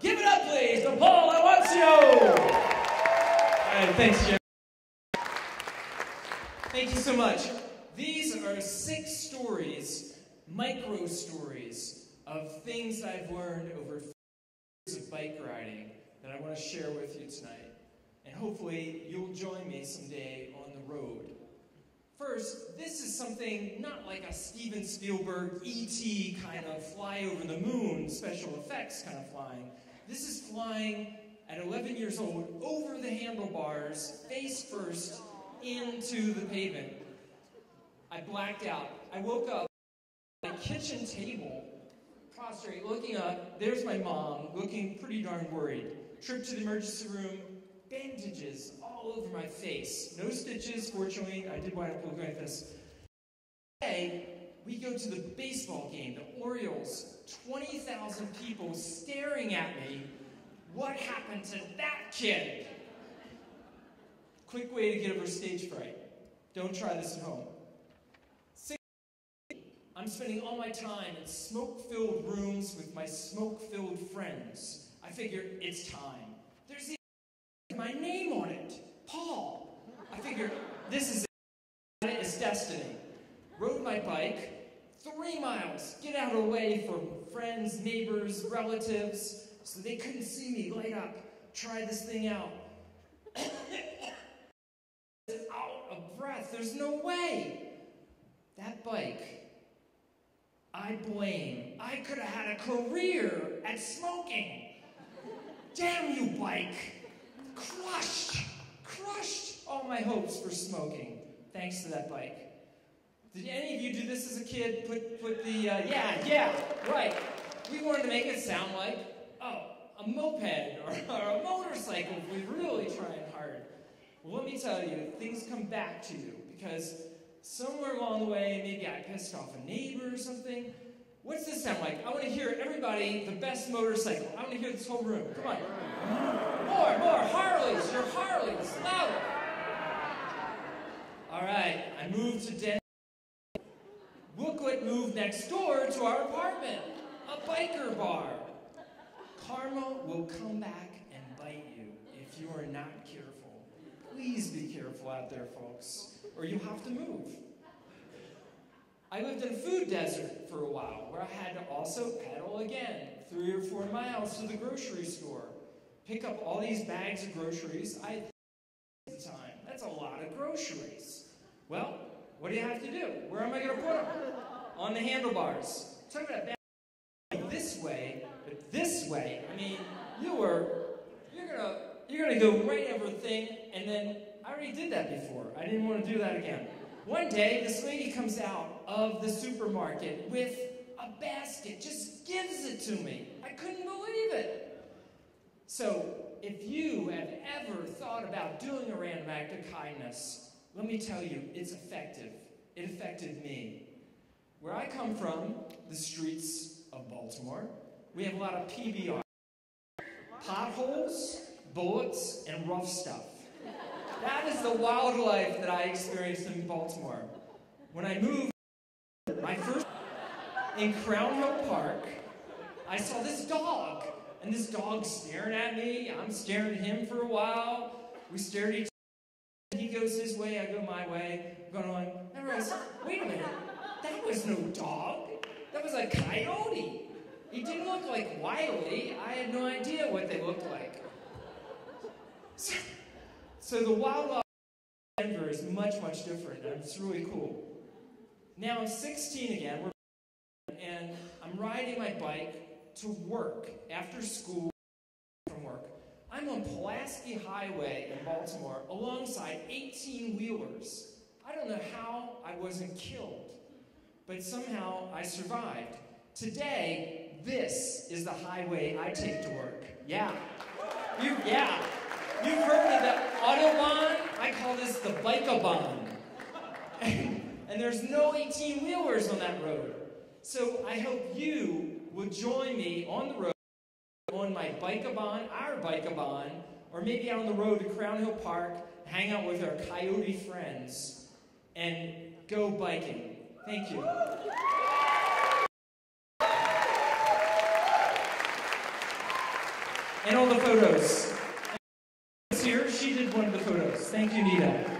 Give it up, please, to Paul Awancio! All right, thanks, Jim. Thank you so much. These are 6 stories, micro stories, of things I've learned over years of bike riding that I want to share with you tonight. And hopefully you'll join me someday on the road. First, this is something not like a Steven Spielberg E.T. kind of fly over the moon, special effects kind of flying. This is flying at 11 years old over the handlebars, face first, into the pavement. I blacked out. I woke up at my kitchen table, prostrate, looking up. There's my mom, looking pretty darn worried. Trip to the emergency room, bandages all over my face. No stitches, fortunately. I did wind up looking like this. Today, we go to the baseball game, the Orioles. 20,000 people staring at me. What happened to that kid? Quick way to get over stage fright. Don't try this at home. I'm spending all my time in smoke-filled rooms with my smoke-filled friends. I figure it's time. There's my name on it, Paul. I figured this is it. It's destiny. Rode my bike 3 miles, get out of the way from friends, neighbors, relatives, so they couldn't see me light up. Try this thing out. Out of breath. There's no way. That bike, I blame. I could have had a career at smoking. Damn you, bike. Crushed all my hopes for smoking, thanks to that bike. Did any of you do this as a kid? Put the, yeah, right. We wanted to make it sound like, a moped or a motorcycle if we're really trying hard. Well, let me tell you, things come back to you because somewhere along the way, maybe I pissed off a neighbor or something. What's this sound like? I want to hear everybody, the best motorcycle. I want to hear this whole room. Come on. More. Harleys. Your Harleys. Louder. All right. I moved to Denver. Look what moved next door to our apartment. A biker bar. Karma will come back and bite you if you are not careful. Please be careful out there, folks, or you have to move. I lived in a food desert for a while, where I had to also pedal again, 3 or 4 miles to the grocery store, pick up all these bags of groceries. I had at the time. That's a lot of groceries. Well, what do you have to do? Where am I going to put them? On the handlebars. Talk about that this way, but this way. I mean, you're gonna go right over the thing, and then I already did that before. I didn't want to do that again. One day, this lady comes out of the supermarket with a basket, just gives it to me. I couldn't believe it. So, if you have ever thought about doing a random act of kindness, let me tell you, it's effective. It affected me. Where I come from, the streets of Baltimore, we have a lot of PBR. Potholes, bullets, and rough stuff. That is the wildlife that I experienced in Baltimore. When I moved, my first in Crown Hill Park, I saw this dog, and this dog's staring at me. I'm staring at him for a while. We stared at each other. He goes his way, I go my way. Going on. I realized, wait a minute, that was no dog. That was a coyote. He didn't look like Wiley. I had no idea what they looked like. So the wildlife in Denver is much, much different, and it's really cool. Now I'm 16 again, and I'm riding my bike to work after school from work. I'm on Pulaski Highway in Baltimore alongside 18-wheelers. I don't know how I wasn't killed, but somehow I survived. Today, this is the highway I take to work. Yeah. You've heard of the Autobahn? I call this the Bike-a-bahn. And there's no 18-wheelers on that road. So I hope you will join me on the road, on my Bike-a-bahn, our Bike-a-bahn, or maybe out on the road to Crown Hill Park, hang out with our coyote friends, and go biking. Thank you. and all the photos. Here, she did one of the photos. Thank you, Nita.